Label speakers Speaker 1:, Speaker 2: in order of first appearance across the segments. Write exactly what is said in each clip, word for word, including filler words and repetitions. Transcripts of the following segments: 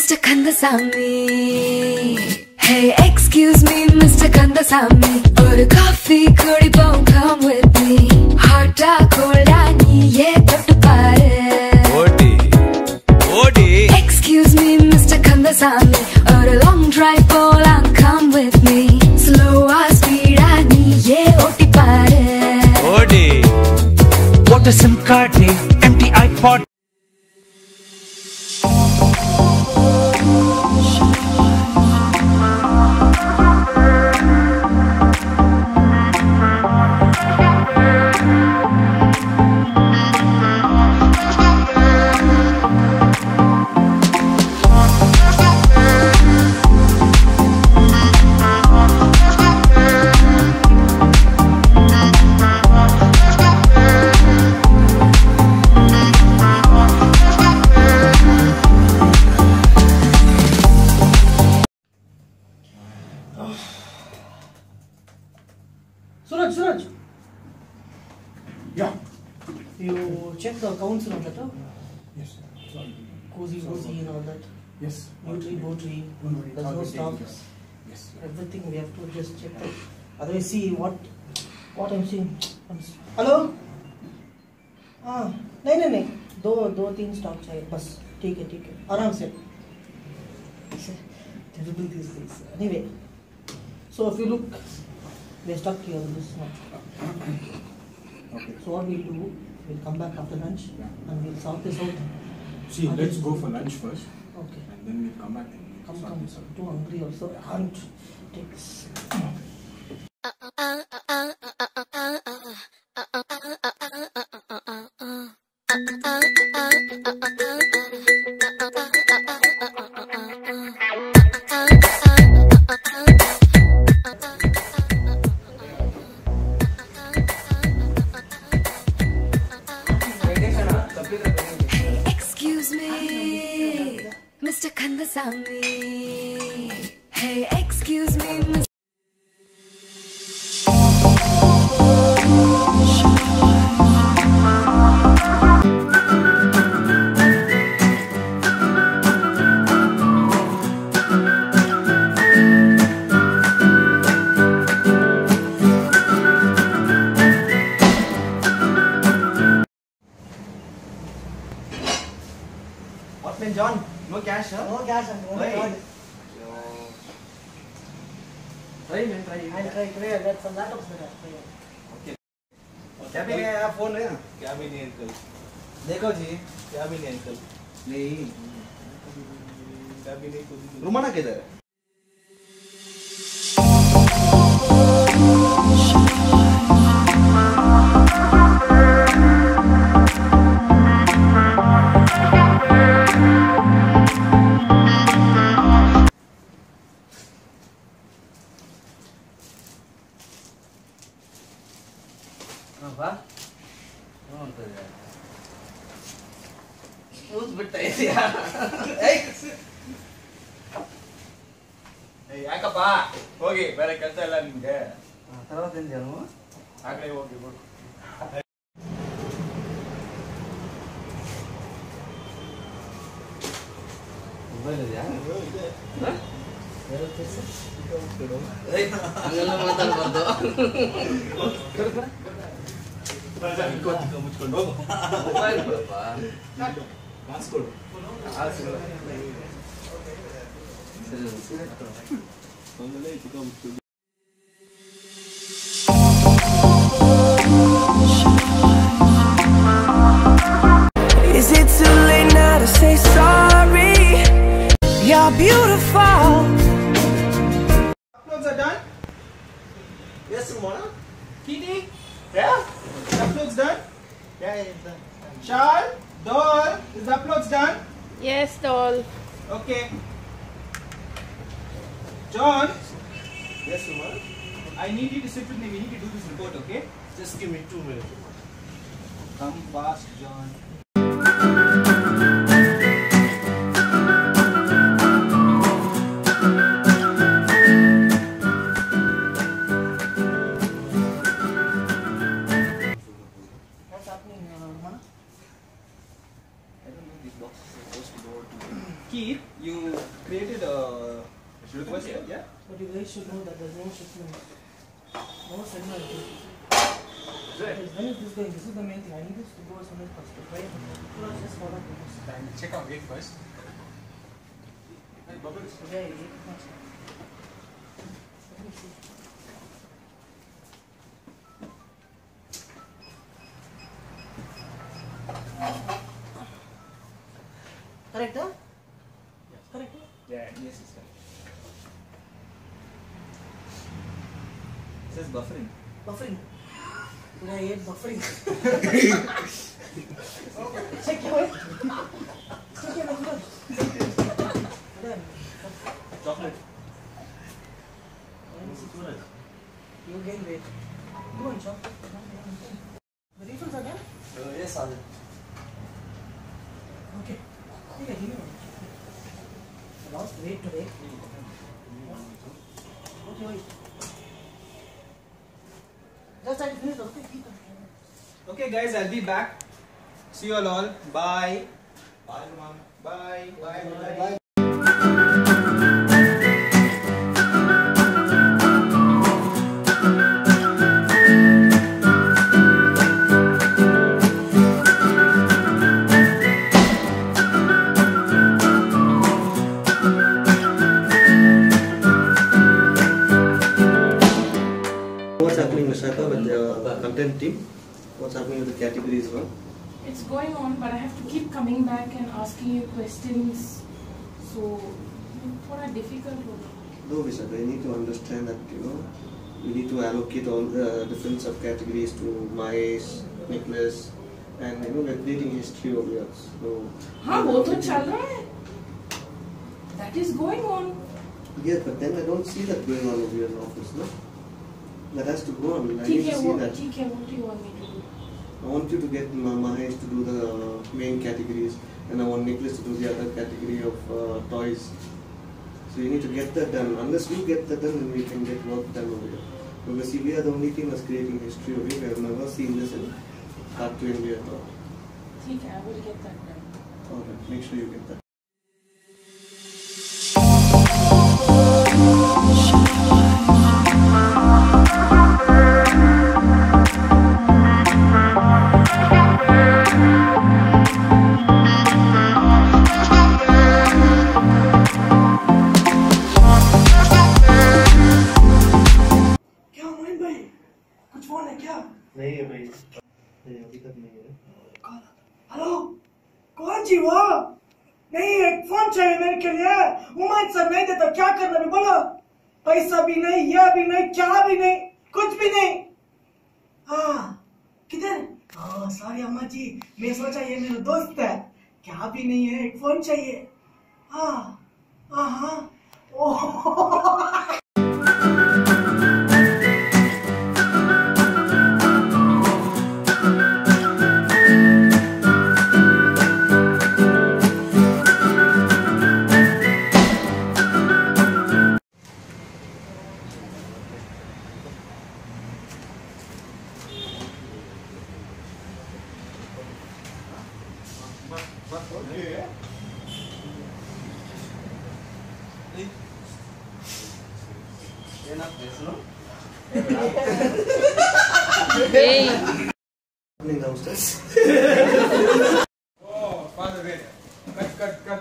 Speaker 1: Mister Kandasamy. Hey, excuse me, Mister Kandasamy. Or a coffee, curry bone, come with me. Hot or cold, I need ye to pare.
Speaker 2: Odi, Odi.
Speaker 1: Excuse me, Mister Kandasamy. Or a long drive, Poland, come with me. Slow or speed, I need ye to pare.
Speaker 2: Odi.
Speaker 3: What a SIM card name, empty iPod.
Speaker 4: Suraj, Suraj.
Speaker 5: Yeah.
Speaker 4: You check the accounts and all that, huh?
Speaker 5: Yes. Sorry.
Speaker 4: Cozy, cozy and all that.
Speaker 5: Yes.
Speaker 4: Botry, botry.
Speaker 5: Don't worry.
Speaker 4: There's
Speaker 5: I'll
Speaker 4: no
Speaker 5: be taking
Speaker 4: stock.
Speaker 5: care. Yes.
Speaker 4: Everything we have to just check that. Otherwise, see what what I'm seeing. I'm s- Hello? हाँ नहीं नहीं नहीं दो दो तीन stock चाहिए बस ठीक है ठीक है आराम से terrible these days. Anyway, so if you look, we're stuck here in this now.
Speaker 5: Okay.
Speaker 4: So what we'll do, we'll come back after lunch and we'll sort this out.
Speaker 5: See,
Speaker 4: Okay.
Speaker 5: let's go for lunch first,
Speaker 4: Okay.
Speaker 5: and then we'll come back and we'll
Speaker 4: Come,
Speaker 5: sort
Speaker 4: come.
Speaker 5: this out.
Speaker 4: Too hungry also. I can't take this.
Speaker 1: Hey, excuse me, Mister Kandasamy. Hey, excuse me, Mister
Speaker 2: What man, John? No cash, huh?
Speaker 4: No gas and no
Speaker 2: Why?
Speaker 4: card.
Speaker 2: Try, man, try.
Speaker 4: I'll try today. That's some laptops there.
Speaker 2: Okay. क्या भी नहीं आया phone है? क्या भी नहीं uncle. देखो जी, क्या भी नहीं अंकल. नहीं. क्या भी नहीं कुछ. रुमाना किधर है?
Speaker 6: ಬಾ ನೋಡ್ತದೆ ಕೂತ್ ಬಿಟ್ಟ ಇದೆಯಾ
Speaker 2: ಯಾಕಪ್ಪ ಹೋಗಿ ಬೇರೆ ಕೆಲಸ ಇಲ್ಲ ನಿಮ್ಗೆ
Speaker 6: తర్వాత ఏం చేయను
Speaker 2: ಆ ಕಡೆ ಹೋಗಿ ಬಿಡು
Speaker 6: ಮೊಬೈಲ್ ಇದೆಯಾ
Speaker 2: ಇದೆ
Speaker 6: ಹಂಗೆಲ್ಲ ಮಾತಾಡ್ಬಾರ್ದು
Speaker 2: ಮುಚ್ಕೊಂಡು ಹೋಗು
Speaker 6: ಮೊಬೈಲ್ ಕೊಡಪ್ಪ
Speaker 2: ಕಾಸು ಕೊಡು ಒಂದಲ್ಲೇ ಚಿಕ್ಕ ಮುಚ್ಕೊಂಡು
Speaker 7: Is it too late now to say sorry? You're beautiful.
Speaker 2: Uploads are done? Yes, Mona. Kitty? Yeah? The uploads done? Yeah, it's done. Shal? Doll? Is the uploads done?
Speaker 8: Yes, doll.
Speaker 2: Okay. John? Yes, Mona. I need you to sit with me. We need to do this report, okay? Just give me two minutes. Come fast, John.
Speaker 4: What's happening, uh, Mana?
Speaker 2: I don't know. This box is supposed to go to Keith. You created a request here, yeah?
Speaker 4: But you guys should know that there's no shipment. No segment.
Speaker 2: Right.
Speaker 4: When is this going? This is the main thing. I need this to go as soon as possible. Right? Let's just follow this.
Speaker 5: Check out gate first. Hey, Bubbles.
Speaker 4: Yeah, yeah, yeah. Let me see. Correct, huh?
Speaker 2: Yes.
Speaker 4: Correct, huh?
Speaker 2: Yeah, yes, it's correct. It says buffering.
Speaker 4: Buffering. Yeah, I hate buffering. Check your way. Check your way. Done.
Speaker 2: Chocolate.
Speaker 4: You gain weight. Go on, chop. The refills are done?
Speaker 6: Uh, yes, Sergeant.
Speaker 4: Okay. Okay, give me one. I lost weight today. Okay, wait. Just try to finish, okay? Keep it.
Speaker 2: Okay, guys, I'll be back. See you all. Bye. Bye, Mom. Bye. Bye. Bye. Bye.
Speaker 8: What's happening, Vishaka, with the content team? What's happening with the categories one?
Speaker 9: It's going on, but I have to keep coming back and asking you questions. So, what are difficult?
Speaker 8: No, Vishaka, you need to understand that, you know, we need to allocate all the different subcategories to Mahesh, Nicholas, and you know, we're creating history over here. So,
Speaker 9: हाँ वो तो चल रहा है. That is going on.
Speaker 8: yes, but then I don't see that going on over here in office, no? That has to go on. I
Speaker 9: ठीक
Speaker 8: need
Speaker 9: है
Speaker 8: to see
Speaker 9: वो
Speaker 8: that.
Speaker 9: ठीक है what do you want me to do?
Speaker 8: I want you to get Ma- Mahesh to do the main categories, and I want Nicholas to do the other category of uh, toys. So you need to get that done. Unless we get that done, then we can get work done over here. Because see, we are the only team that's creating history over here. We have never seen this in Cartoon India at all.
Speaker 9: ठीक है, I will get that done.
Speaker 8: Alright, make sure you get that.
Speaker 4: क्या मोइन भाई कुछ phone है क्या?
Speaker 8: नहीं है भाई, नहीं अभी तक नहीं है.
Speaker 4: हेलो कौन जी वो? नहीं एक फोन चाहिए मेरे के लिए. उमर सर नहीं देता क्या करना भी बोलो. पैसा भी नहीं, यह भी नहीं, क्या भी नहीं, कुछ भी नहीं. हाँ किधर? हाँ सॉरी अम्मा जी, मैं सोचा ये मेरा दोस्त है. क्या भी नहीं है, एक फोन चाहिए. हाँ हाँ हाँ ओह
Speaker 8: Happening downstairs.
Speaker 2: Oh, father, wait. Cut, cut, cut.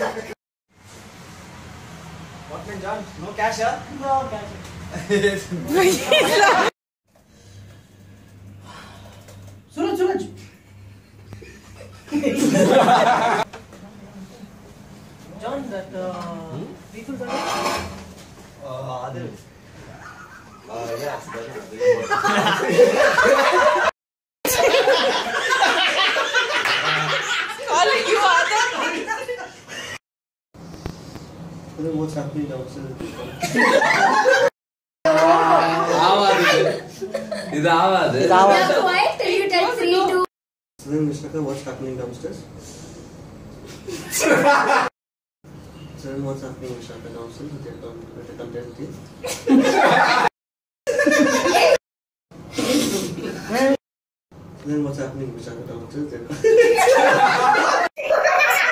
Speaker 2: What man, John? No cash, huh?
Speaker 4: No, guys. Suraj, Suraj. John, that uh, people are
Speaker 6: Uh, other. Uh, yes, that is.
Speaker 9: Calling you other?
Speaker 8: I don't know what's happening downstairs.
Speaker 6: இது ஆவாது.
Speaker 1: You're quiet till you tell three, two.
Speaker 8: So then, Vishaka, what's happening downstairs? So then, what's happening, Vishaka, downstairs with the, with the content team? So then, what's happening, Vishaka, downstairs?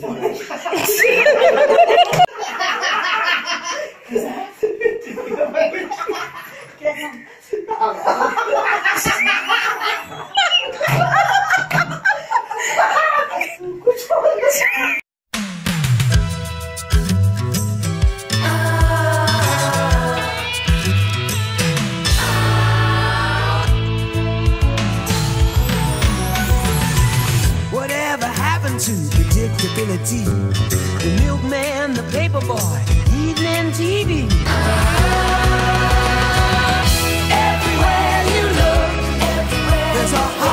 Speaker 7: Whatever happened to predictability? The milkman, the paperboy, evening T V. Everywhere you look, everywhere there's a